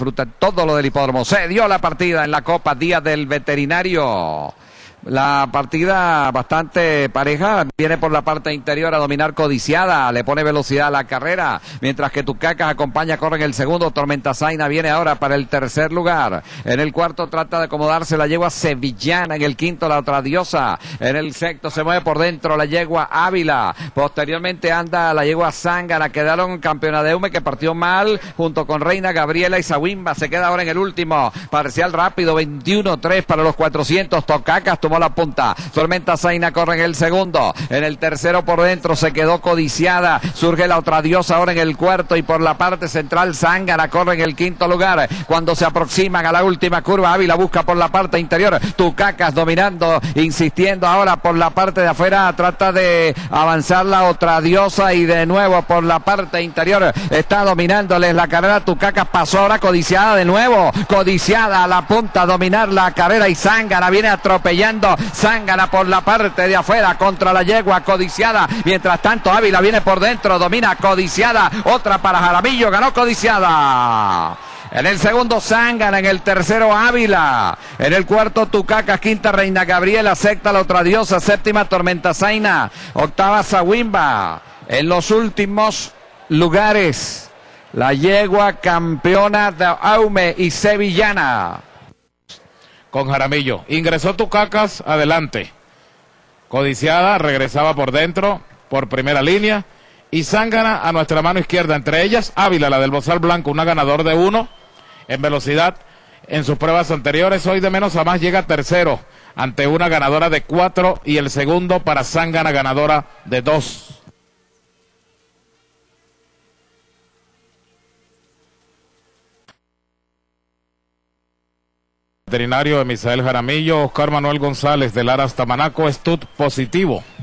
disfrute todo lo del hipódromo. Se dio la partida en la Copa Día del Veterinario. La partida bastante pareja, viene por la parte interior a dominar Codiciada, le pone velocidad a la carrera, mientras que Tucacas acompaña, corre en el segundo, Tormenta Zaina viene ahora para el tercer lugar, en el cuarto trata de acomodarse la yegua Sevillana, en el quinto la otra diosa, en el sexto se mueve por dentro la yegua Ávila, posteriormente anda la yegua Zángana, quedaron campeona de Hume que partió mal, junto con Reina Gabriela y Zawimba, se queda ahora en el último, parcial rápido, 21-3 para los 400, Tucacas tomó la punta, Tormenta Zaina corre en el segundo, en el tercero por dentro se quedó Codiciada, surge la otra diosa ahora en el cuarto y por la parte central Zángana corre en el quinto lugar, cuando se aproximan a la última curva Ávila busca por la parte interior, Tucacas dominando, insistiendo ahora por la parte de afuera, trata de avanzar la otra diosa y de nuevo por la parte interior está dominándoles la carrera, Tucacas pasó ahora Codiciada de nuevo, Codiciada a la punta a dominar la carrera y Zángana viene atropellando, Zángana por la parte de afuera contra la yegua Codiciada, mientras tanto Ávila viene por dentro, domina Codiciada, otra para Jaramillo, ganó Codiciada. En el segundo Zángana, en el tercero Ávila, en el cuarto Tucacas, quinta Reina Gabriela, sexta la otra diosa, séptima Tormenta Zaina, octava Zawimba. En los últimos lugares, la yegua campeona de Aume y Sevillana. Con Jaramillo, ingresó Tucacas, adelante. Codiciada regresaba por dentro, por primera línea, y Zángana a nuestra mano izquierda, entre ellas Ávila, la del bozal blanco, una ganador de 1 en velocidad en sus pruebas anteriores, hoy de menos a más llega tercero, ante una ganadora de 4 y el segundo para Zángana, ganadora de 2. Veterinario de Misael Jaramillo, Oscar Manuel González de Lara hasta Manaco, Estud positivo.